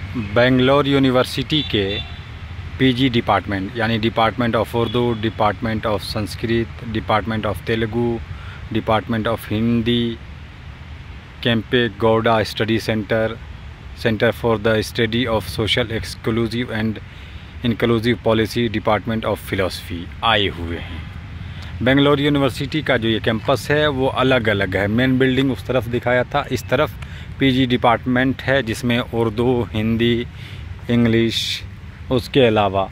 Bangalore university के PG department यानी department of Urdu, department of Sanskrit, department of Telugu, department of Hindi, Kempe Gowda study centre, centre for the study of social exclusive and inclusive policy, department of philosophy आए हुए हैं। Bangalore university का जो ये campus है वो अलग अलग है। मेन बिल्डिंग उस तरफ दिखाया था, इस तरफ पीजी डिपार्टमेंट है जिसमें उर्दू, हिंदी, इंग्लिश, उसके अलावा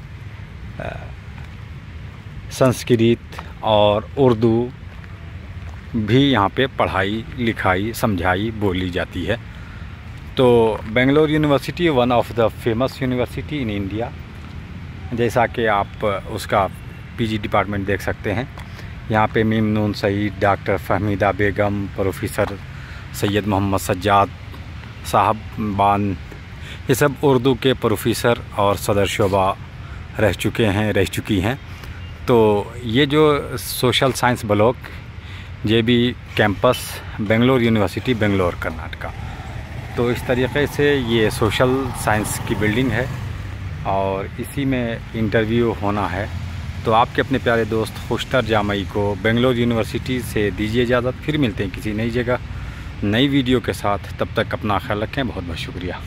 संस्कृत और उर्दू भी यहाँ पे पढ़ाई लिखाई समझाई बोली जाती है। तो Bangalore university one of the famous university in India. जैसा कि आप उसका पीजी डिपार्टमेंट देख सकते हैं, यहाँ पे मेमनून सईद, डॉक्टर फहमीदा बेगम, प्रोफेसर सैयद मोहम्मद सज्जाद साहबान, ये सब उर्दू के प्रोफेसर और सदर शोबा रह चुकी हैं। तो ये जो social science block JB campus Bangalore university Bangalore Karnataka, तो इस तरीके से ये सोशल साइंस की बिल्डिंग है और इसी में इंटरव्यू होना है। तो आपके अपने प्यारे दोस्त खुशतर जामई को बेंगलोर यूनिवर्सिटी से दीजिए इजाज़त। फिर मिलते हैं किसी नई जगह नई वीडियो के साथ। तब तक अपना ख्याल रखें। बहुत बहुत शुक्रिया।